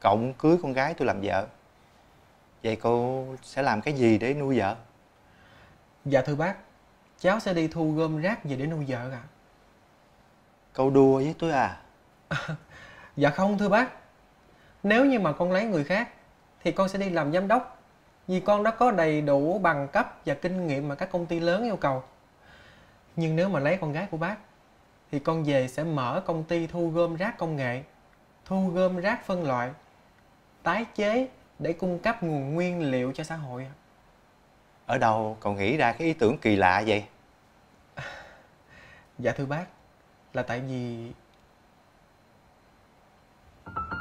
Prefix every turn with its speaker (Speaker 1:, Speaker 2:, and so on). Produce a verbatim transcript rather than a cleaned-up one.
Speaker 1: cộng cưới con gái tôi làm vợ. Vậy cô sẽ làm cái gì để nuôi vợ?
Speaker 2: Dạ thưa bác, cháu sẽ đi thu gom rác về để nuôi vợ ạ.
Speaker 1: Câu đùa với tôi à?
Speaker 2: Dạ không thưa bác. Nếu như mà con lấy người khác thì con sẽ đi làm giám đốc, vì con đã có đầy đủ bằng cấp và kinh nghiệm mà các công ty lớn yêu cầu. Nhưng nếu mà lấy con gái của bác thì con về sẽ mở công ty thu gom rác công nghệ, thu gom rác phân loại, tái chế để cung cấp nguồn nguyên liệu cho xã hội.
Speaker 1: Ở đâu cậu nghĩ ra cái ý tưởng kỳ lạ vậy?
Speaker 2: Dạ thưa bác, là tại vì